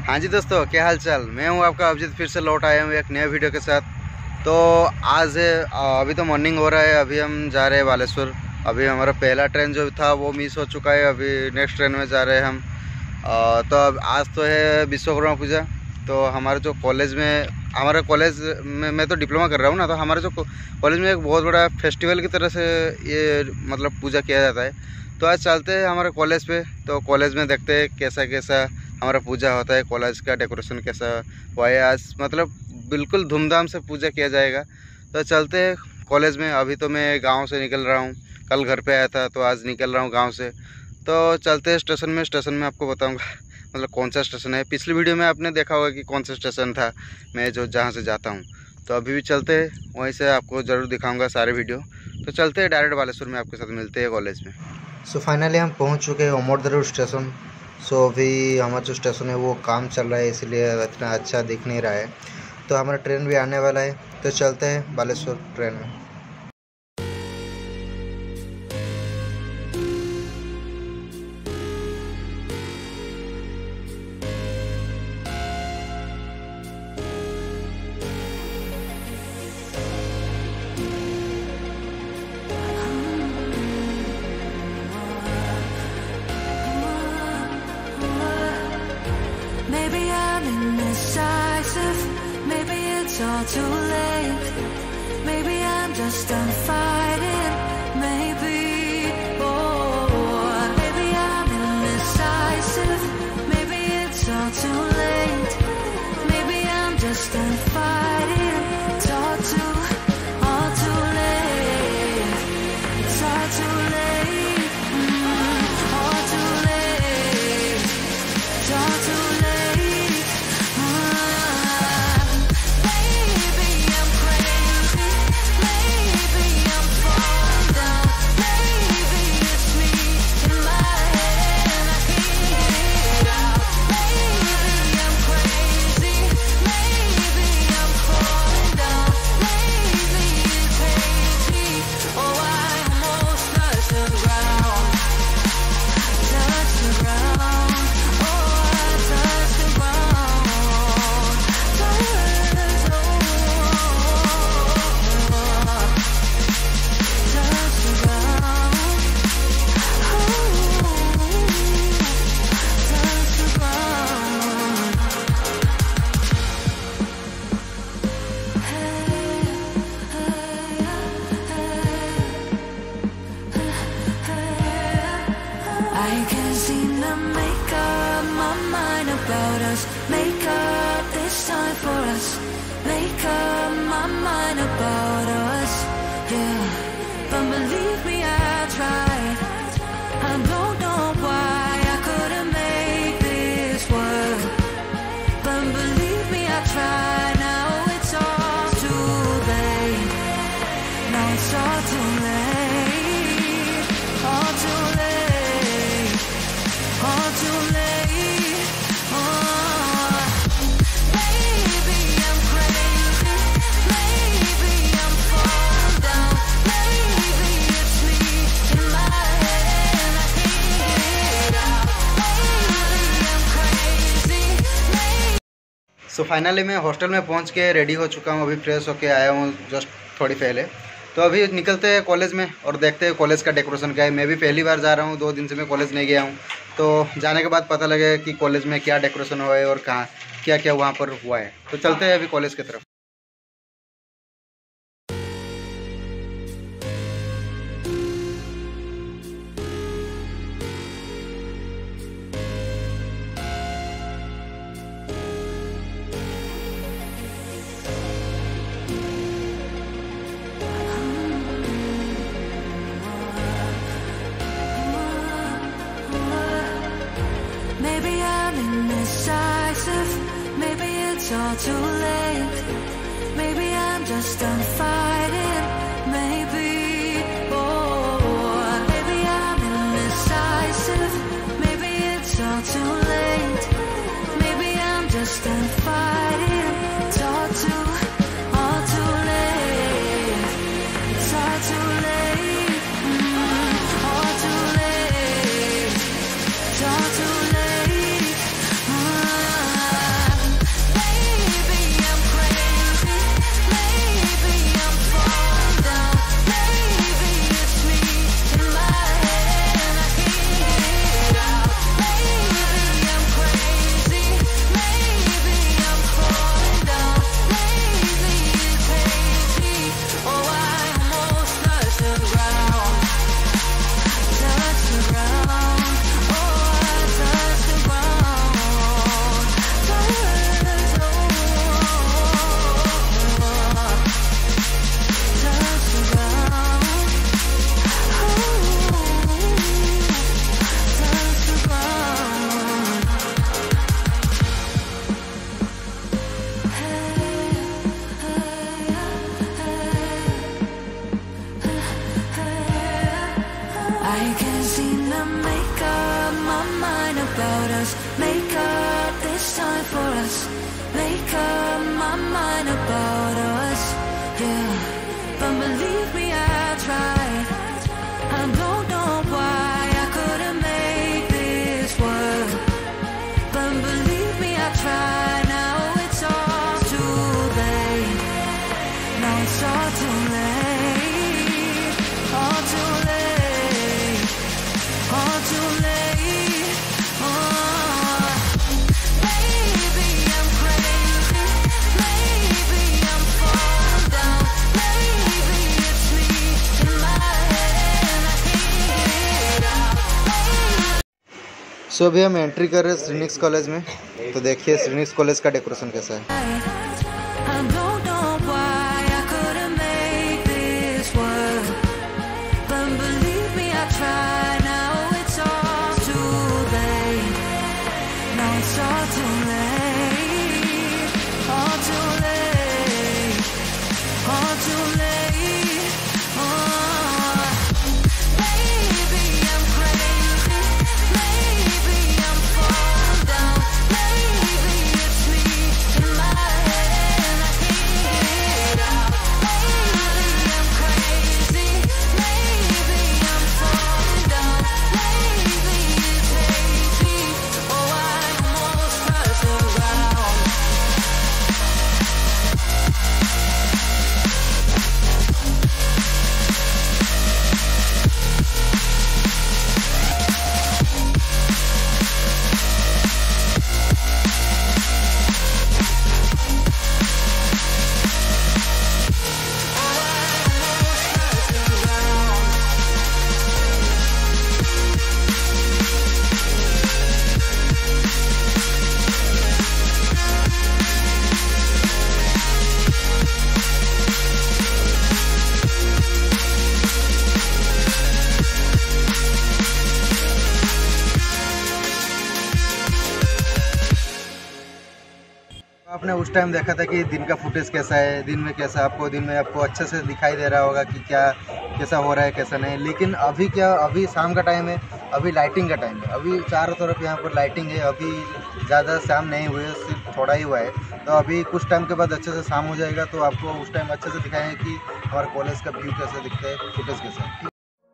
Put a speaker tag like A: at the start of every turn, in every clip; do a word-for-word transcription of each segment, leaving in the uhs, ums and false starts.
A: हाँ जी दोस्तों, क्या हाल चाल। मैं हूँ आपका अभिजीत, फिर से लौट आया हूँ एक नया वीडियो के साथ। तो आज है, अभी तो मॉर्निंग हो रहा है, अभी हम जा रहे हैं बालेश्वर। अभी हमारा पहला ट्रेन जो था वो मिस हो चुका है, अभी नेक्स्ट ट्रेन में जा रहे हैं हम। तो अब आज तो है विश्वकर्मा पूजा। तो हमारे जो कॉलेज में, हमारे कॉलेज में, मैं तो डिप्लोमा कर रहा हूँ ना, तो हमारे जो कॉलेज में एक बहुत बड़ा फेस्टिवल की तरह से ये मतलब पूजा किया जाता है। तो आज चलते हैं हमारे कॉलेज पे, तो कॉलेज में देखते हैं कैसा कैसा हमारा पूजा होता है, कॉलेज का डेकोरेशन कैसा हुआ है। आज मतलब बिल्कुल धूमधाम से पूजा किया जाएगा। तो चलते हैं कॉलेज में। अभी तो मैं गांव से निकल रहा हूँ, कल घर पे आया था तो आज निकल रहा हूँ गांव से। तो चलते हैं स्टेशन में। स्टेशन में आपको बताऊँगा मतलब कौन सा स्टेशन है। पिछली वीडियो में आपने देखा होगा कि कौन सा स्टेशन था मैं जो जहाँ से जाता हूँ। तो अभी भी चलते हैं, वहीं से आपको ज़रूर दिखाऊँगा सारे वीडियो। तो चलते हैं डायरेक्ट बालेश्वर में, आपके साथ मिलते हैं कॉलेज में। सो फाइनली हम पहुंच चुके हैं ओमोर स्टेशन। सो अभी हमारा जो स्टेशन है वो काम चल रहा है, इसलिए इतना अच्छा दिख नहीं रहा है। तो हमारा ट्रेन भी आने वाला है, तो चलते हैं बालेश्वर ट्रेन में।
B: Maybe I'm indecisive, maybe it's all too late. Maybe I'm just done fighting, maybe, oh, maybe I'm indecisive, maybe it's all too late. Maybe I'm just done fighting, it's all too, all too late. It's all too late, mm, all too late. It's all too late. I can't seem to make up my mind about us. Make up this time for us. Make up my mind about us. Yeah, but believe me, I tried. I don't know why I couldn't make this work. But believe me, I tried. Now it's all too late. Now it's all too late. All too late. All too late. Oh, maybe I'm crazy. Maybe I'm falling down. Maybe it's me in my head. I can't get it out. Maybe I'm crazy. Maybe.
A: So finally मैं hostel में पहुंच के ready हो चुका हूं, अभी fresh होके आया हूं जस्ट थोड़ी पहले। तो अभी निकलते हैं कॉलेज में और देखते हैं कॉलेज का डेकोरेशन क्या है। मैं भी पहली बार जा रहा हूं, दो दिन से मैं कॉलेज नहीं गया हूं। तो जाने के बाद पता लगेगा कि कॉलेज में क्या डेकोरेशन हुआ है और कहाँ क्या क्या वहाँ पर हुआ है। तो चलते हैं अभी कॉलेज की तरफ।
B: Maybe I'm indecisive, maybe it's all too late. Maybe I'm just done fighting, maybe, oh, maybe I'm indecisive, maybe it's all too late. Maybe I'm just done fighting, it's all too, all too late. It's all too late, mm, all too late. It's all too late. Ah.
A: सो अभी हम entry कर रहे हैं श्रीनिक्स college में, तो देखिए श्रीनिक्स college का decoration कैसा है।
B: I don't know why I couldn't make this work, but believe me, I tried. Now it's all too late. Now it's all too late. All too late. All too late. Oh, maybe I'm crazy. Maybe I'm falling down. Maybe it's me in my head. I can't get out. Maybe I'm crazy. Maybe I'm falling down. Maybe it's hazy. Oh, I almost crashed around.
A: आपने उस time देखा था कि दिन का footage कैसा है, दिन में कैसा, आपको दिन में आपको अच्छे से दिखाई दे रहा होगा कि क्या कैसा हो रहा है कैसा नहीं। लेकिन अभी क्या, अभी शाम का टाइम है, अभी लाइटिंग का टाइम है, अभी चारों तरफ यहाँ पर लाइटिंग है। अभी ज़्यादा शाम नहीं हुई है, सिर्फ थोड़ा ही हुआ है। तो अभी कुछ टाइम के बाद अच्छे से शाम हो जाएगा, तो आपको उस टाइम अच्छे से दिखाएंगे कि हमारे कॉलेज का व्यू कैसा दिखता है, फुटेज कैसा है।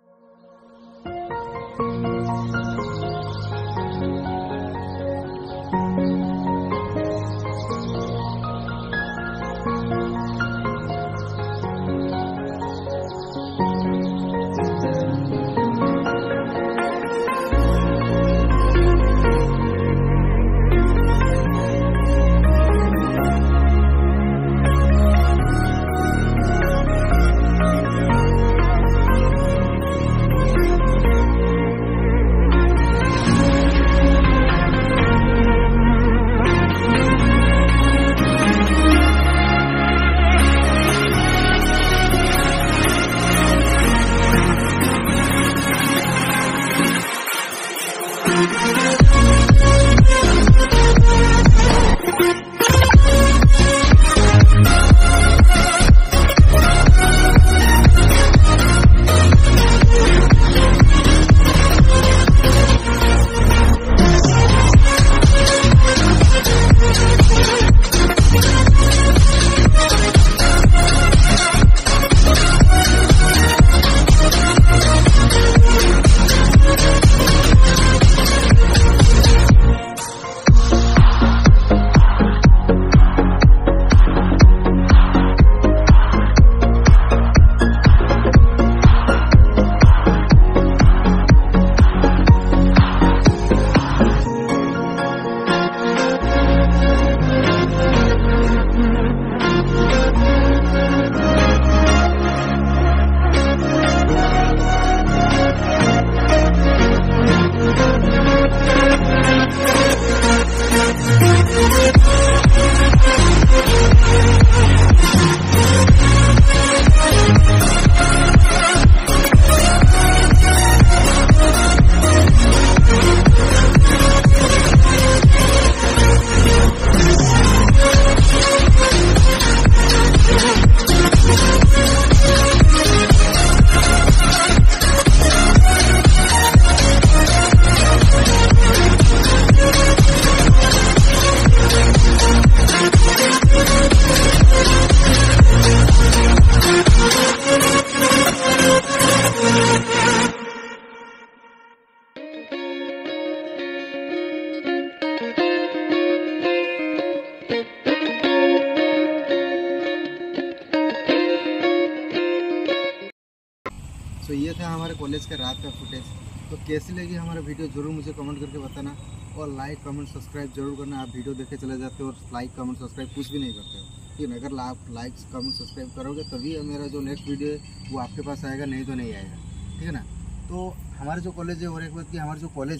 A: तो ये था हमारे कॉलेज का रात का फुटेज। तो कैसी लगी हमारा वीडियो ज़रूर मुझे कमेंट करके बताना, और लाइक कमेंट सब्सक्राइब जरूर करना। आप वीडियो देखे चले जाते हो और लाइक कमेंट सब्सक्राइब कुछ भी नहीं करते हो, ठीक है। अगर आप लाइक कमेंट सब्सक्राइब करोगे तभी मेरा जो नेक्स्ट वीडियो है वो आपके पास आएगा, नहीं तो नहीं आएगा, ठीक है ना। तो हमारे जो कॉलेज है, और एक बात कि हमारा जो कॉलेज है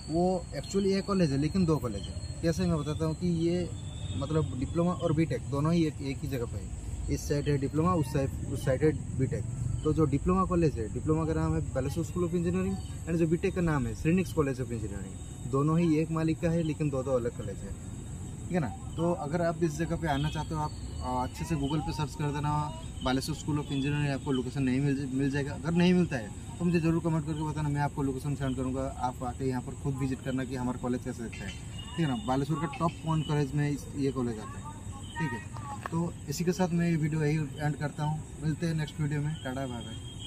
A: वो एक्चुअली एक कॉलेज है लेकिन दो कॉलेज है। कैसे मैं बताता हूँ कि ये मतलब डिप्लोमा और बीटेक दोनों ही एक, एक ही जगह पे है। इस साइड है डिप्लोमा, उस साइड उस साइड है बीटेक। तो जो डिप्लोमा कॉलेज है, डिप्लोमा का नाम है Baleshwar school of engineering, and जो बीटेक का नाम है श्रीनिक्स कॉलेज ऑफ इंजीनियरिंग। दोनों ही एक मालिक का है लेकिन दो दो अलग कॉलेज है, ठीक है ना। तो अगर आप इस जगह पे आना चाहते हो, आप अच्छे से गूगल पे सर्च कर देना बालेश्वर स्कूल ऑफ इंजीनियरिंग, आपको लोकेशन नहीं मिल मिल जाएगा। अगर नहीं मिलता है तो मुझे ज़रूर कमेंट करके बताना, मैं आपको लोकेशन सेंड करूँगा। आप आके यहाँ पर खुद विजिट करना कि हमारा कॉलेज कैसे दिखता है, ठीक है ना। बालेश्वर का टॉप वन कॉलेज में इस ये कॉलेज आता है, ठीक है। तो इसी के साथ मैं ये वीडियो यही एंड करता हूँ। मिलते हैं नेक्स्ट वीडियो में। Tata bye bye.